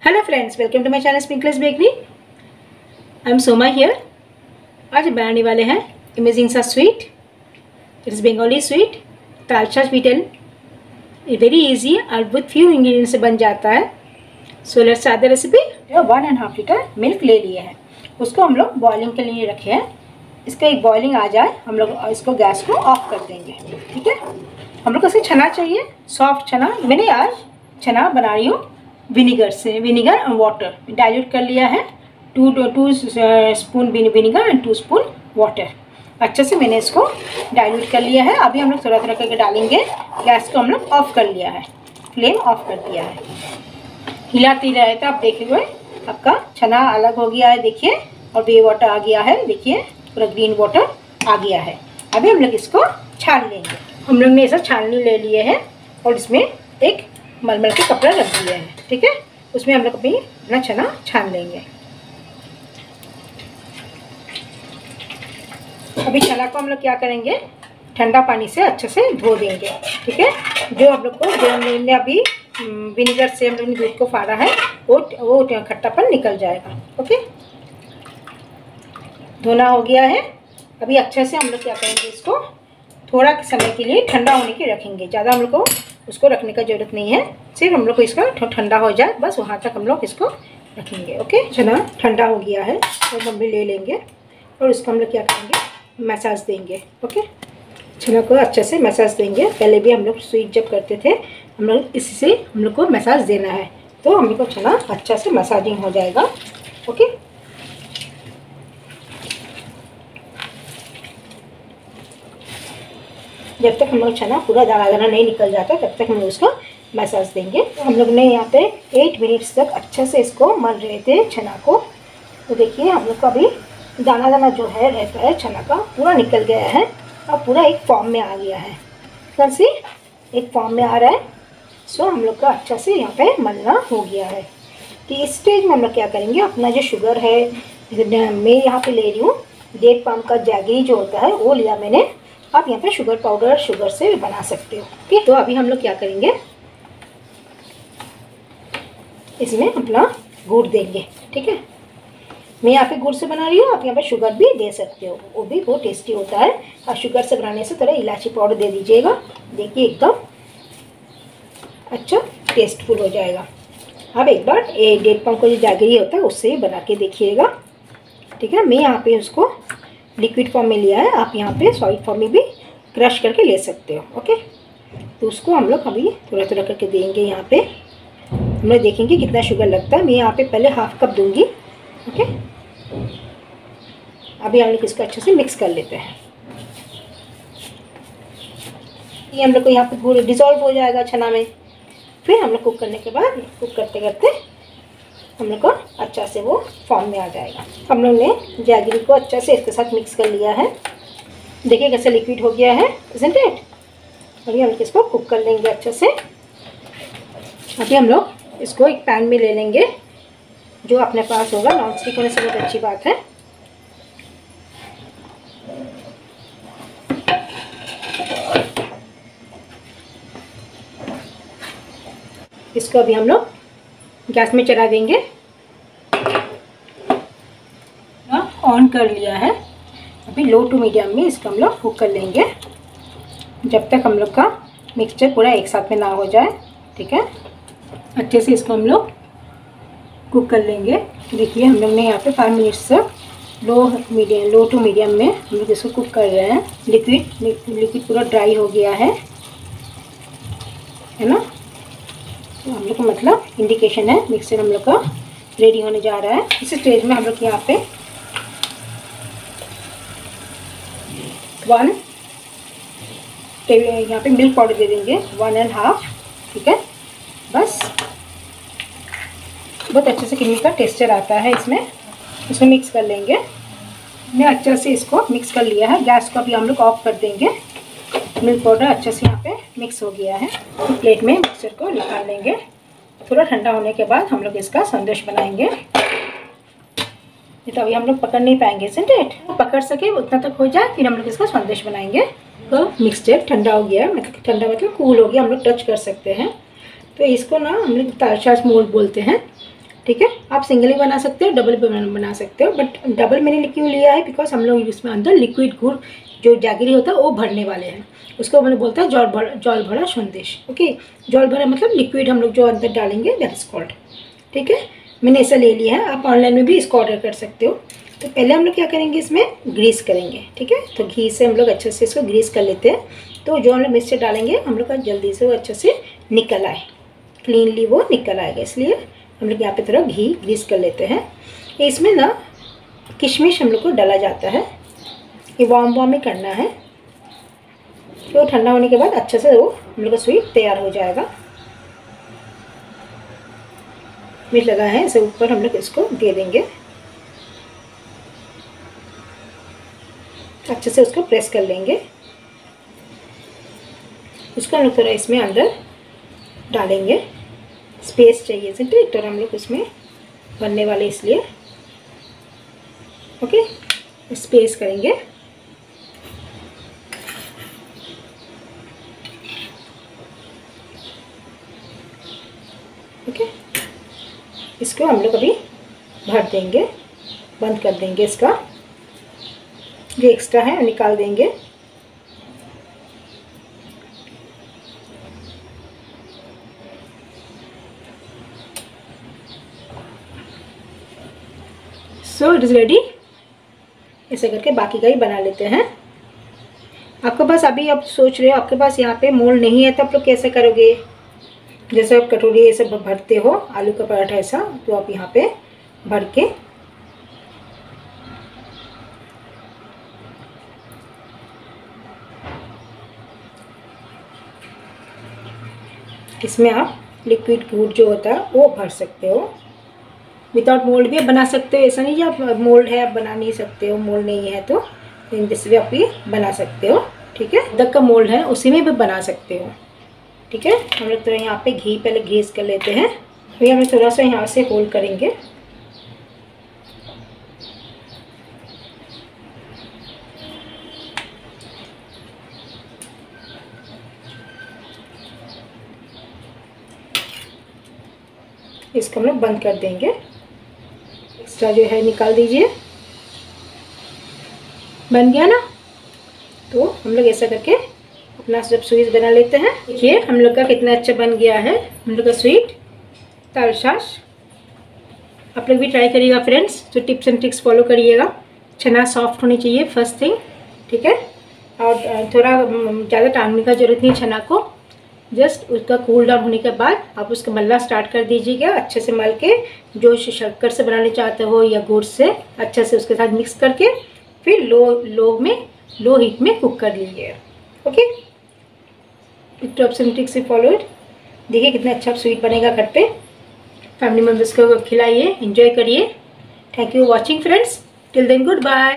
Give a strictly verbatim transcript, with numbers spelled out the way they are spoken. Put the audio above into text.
Hello friends, welcome to my channel sprinklers bakery. I am Soma here. आज बनाने वाले हैं अमेजिंग सा sweet. It is Bengali sweet, तालचा स्वीट एंड वेरी इजी और विथ फ्यू इंग्रेडिएंट्स से बन जाता है। So let's start the recipe. One and half litre milk ले लिए हैं, उसको हम लोग बॉइलिंग के लिए रखे हैं। इसका एक बॉइलिंग आ जाए हम लोग इसको गैस को ऑफ कर देंगे। ठीक है, हम लोग को इसे छना चाहिए, सॉफ्ट छना। मैंने आज छना बना रही हूँ विनीगर से, विनीगर और वाटर डाइल्यूट कर लिया है। Two two spoon vinegar and two spoon water. अच्छे से मैंने इसको डाइल्यूट कर लिया है। अभी हम लोग थोड़ा थोड़ा करके डालेंगे। गैस को हम लोग ऑफ कर लिया है, फ्लेम ऑफ कर दिया है। हिलाते रहते आप देखे हुए आपका छना अलग हो गया है, देखिए, और बे वाटर आ गया है, देखिए पूरा ग्रीन वाटर आ गया है। अभी हम लोग इसको छान लेंगे। हम लोग ने ऐसा छाननी ले लिए है और इसमें एक मलमल के कपड़ा रख दिया है। ठीक है, उसमें हम लोग अभी अपना छना छान लेंगे। अभी छना को हम लोग क्या करेंगे, ठंडा पानी से अच्छे से धो देंगे। ठीक है, जो हम लोग को जो हमने अभी विनेगर से हम लोग ने दूध को फाड़ा है वो वो खट्टापन निकल जाएगा। ओके, धोना हो गया है। अभी अच्छे से हम लोग क्या करेंगे, इसको थोड़ा समय के लिए ठंडा होने के रखेंगे। ज़्यादा हम लोग को उसको रखने का ज़रूरत नहीं है, सिर्फ हम लोग को इसका ठंडा हो जाए बस, वहाँ तक हम लोग इसको रखेंगे। ओके, छना ठंडा हो गया है तो हम भी ले लेंगे और उसको हम लोग क्या करेंगे, मसाज देंगे। ओके, छना को अच्छे से मसाज देंगे। पहले भी हम लोग स्वीट जब करते थे हम लोग इसी से हम लोग को मसाज देना है, तो हम लोग को छना अच्छा से मसाजिंग हो जाएगा। ओके, जब तक हम लोग छना पूरा दाना दाना नहीं निकल जाता तब तक हम लोग उसको मसाज देंगे। तो हम लोग ने यहाँ पे एट मिनट्स तक अच्छे से इसको मल रहे थे छना को। तो देखिए हम लोग का अभी दाना दाना जो है रहता है छना का पूरा निकल गया है और पूरा एक फॉर्म में आ गया है। फिर से एक फॉर्म में आ रहा है। सो हम लोग का अच्छा से यहाँ पे मलना हो गया है। तो इस स्टेज में हम लोग क्या करेंगे, अपना जो शुगर है, मैं यहाँ पे ले रही हूँ डेढ़ पाम का जैगरी जो होता है वो लिया मैंने। आप यहाँ पे शुगर पाउडर शुगर से भी बना सकते हो। ठीक, तो अभी हम लोग क्या करेंगे, इसमें अपना गुड़ देंगे। ठीक है, मैं यहाँ पे गुड़ से बना रही हूँ, आप यहाँ पे शुगर भी दे सकते हो, वो भी बहुत टेस्टी होता है। और शुगर से बनाने से थोड़ा इलायची पाउडर दे दीजिएगा, देखिए एकदम अच्छा टेस्टफुल हो जाएगा। अब एक बार एक डेढ़ पाउंड का जो जैगरी होता है उससे ही बना के देखिएगा। ठीक है, मैं यहाँ पे उसको लिक्विड फॉर्म में लिया है, आप यहाँ पे सॉलिड फॉर्म में भी क्रश करके ले सकते हो। ओके, तो उसको हम लोग अभी थोड़ा थोड़ा करके देंगे। यहाँ पे हम लोग देखेंगे कितना शुगर लगता है। मैं यहाँ पे पहले हाफ कप दूंगी। ओके, अभी हम लोग इसको अच्छे से मिक्स कर लेते हैं। ये हम लोग को यहाँ पे पूरे डिज़ोल्व हो जाएगा छना में। फिर हम लोग कुक करने के बाद कुक करते करते हम लोग को अच्छा से वो फॉर्म में आ जाएगा। हम लोग ने जैगरी को अच्छा से इसके साथ मिक्स कर लिया है, देखिए कैसे लिक्विड हो गया है, इज़न्ट इट। अभी हम लोग इसको कुक कर लेंगे अच्छे से। अभी हम लोग इसको एक पैन में ले लेंगे, जो अपने पास होगा। नॉन स्टिक होने से बहुत अच्छी बात है। इसको अभी हम लोग गैस में चला देंगे। ऑन कर लिया है, अभी लो टू मीडियम में इसको हम लोग कुक कर लेंगे जब तक हम लोग का मिक्सचर पूरा एक साथ में ना हो जाए। ठीक है, अच्छे से इसको हम लोग कुक कर लेंगे। देखिए हम लोग ने यहाँ पे फाइव मिनट्स तक low medium low to medium में हम लोग इसको कुक कर रहे हैं। लिक्विड लिक्विड पूरा ड्राई हो गया है है ना। तो हम लोग को मतलब इंडिकेशन है मिक्सचर हम लोग का रेडी होने जा रहा है। इस स्टेज में हम लोग यहाँ पे वन यहाँ पे मिल्क पाउडर दे देंगे, वन एंड हाफ। ठीक है, बस बहुत अच्छे से क्रीमी का टेक्सचर आता है इसमें। इसमें मिक्स कर लेंगे। मैं अच्छे से इसको मिक्स कर लिया है। गैस को अभी हम लोग ऑफ कर देंगे। मिल्क पाउडर अच्छे से यहाँ पे मिक्स हो गया है। तो प्लेट में मिक्सचर को निकाल लेंगे। थोड़ा ठंडा होने के बाद हम लोग इसका संदेश बनाएंगे। तो अभी हम लोग पकड़ नहीं पाएंगे, इज़न्ट इट। पकड़ सके उतना तक हो जाए, फिर हम लोग इसका संदेश बनाएंगे। तो मिक्सचर ठंडा हो गया है, मतलब ठंडा मतलब कूल हो गया, हम लोग टच कर सकते हैं। तो इसको ना हम लोग तालचा मोल्ड बोलते हैं। ठीक है। आप सिंगल भी बना सकते हो, डबल भी बना सकते हो, बट डबल मैंने क्यों लिया है, बिकॉज हम लोग इसमें अंदर लिक्विड गुड़ जो जागरी होता है वो भरने वाले हैं। उसको मैंने बोलता है जल भरा जल भरा संदेश। ओके, जल भरा मतलब लिक्विड हम लोग जो अंदर डालेंगे, दैट इज कॉल्ड। ठीक है, मैंने ऐसा ले लिया है। आप ऑनलाइन में भी इसको ऑर्डर कर सकते हो। तो पहले हम लोग क्या करेंगे, इसमें ग्रीस करेंगे। ठीक है, तो घी से हम लोग अच्छे से इसको ग्रीस कर लेते हैं। तो जो हम लोग मिक्सचर डालेंगे हम लोग का जल्दी से वो अच्छे से निकल आए, क्लीनली वो निकल आएगा, इसलिए हम लोग यहाँ पे थोड़ा घी ग्रीस कर लेते हैं। इसमें ना किशमिश हम लोग को डाला जाता है, ये वार्म वार्म ही करना है। तो ठंडा होने के बाद अच्छे से वो हम लोग का स्वीट तैयार हो जाएगा। मिर्च लगा है इसे ऊपर हम लोग इसको दे देंगे, अच्छे से उसको प्रेस कर लेंगे। उसको हम लोग थोड़ा इसमें अंदर डालेंगे, स्पेस चाहिए ठीक, तो हम लोग उसमें बनने वाले इसलिए ओके स्पेस करेंगे। ओके, इसको हम लोग अभी भर देंगे, बंद कर देंगे, इसका जो एक्स्ट्रा है निकाल देंगे। So it is ready. ऐसे करके बाकी का ही बना लेते हैं। आपके पास अभी आप सोच रहे हो आपके पास यहाँ पे मोल्ड नहीं है, तो आप लोग कैसे करोगे? जैसे आप कटोरी ऐसे भरते हो आलू का पराठा ऐसा, तो आप यहाँ पे भर के इसमें आप लिक्विड गुड़ जो होता है वो भर सकते हो। विदाउट मोल्ड भी आप बना सकते हो, ऐसा नहीं कि आप मोल्ड है आप बना नहीं सकते हो, मोल्ड नहीं है तो जिससे भी आप ये बना सकते हो। ठीक है, दक का मोल्ड है उसी में भी बना सकते हो। ठीक है, हम लोग तो यहाँ पे घी पहले ग्रीस कर लेते हैं। फिर हम थोड़ा सा यहाँ से होल्ड करेंगे, इसको हम लोग बंद कर देंगे। एक्स्ट्रा जो है निकाल दीजिए। बन गया ना, तो हम लोग ऐसा करके अपना जब स्वीट बना लेते हैं। देखिए हम लोग का कितना अच्छा बन गया है हम लोग का स्वीट तारशाश। आप लोग भी ट्राई करिएगा फ्रेंड्स, तो टिप्स एंड ट्रिक्स फॉलो करिएगा। चना सॉफ्ट होनी चाहिए फर्स्ट थिंग, ठीक है, और थोड़ा ज़्यादा टांगने का जरूरत नहीं चना को। जस्ट उसका कूल डाउन होने के बाद आप उसका मलना स्टार्ट कर दीजिएगा। अच्छे से मल के, जो शक्कर से बनाने चाहते हो या गुड़ से, अच्छे से उसके साथ मिक्स करके फिर लो लो में लो हीट में कुक कर लीजिए। ओके, टिप्स एंड ट्रिक्स से फॉलो इट। देखिए कितना अच्छा स्वीट बनेगा घर पे। फैमिली मेम्बर्स को खिलाइए, एंजॉय करिए। Thank you watching friends, till then good bye.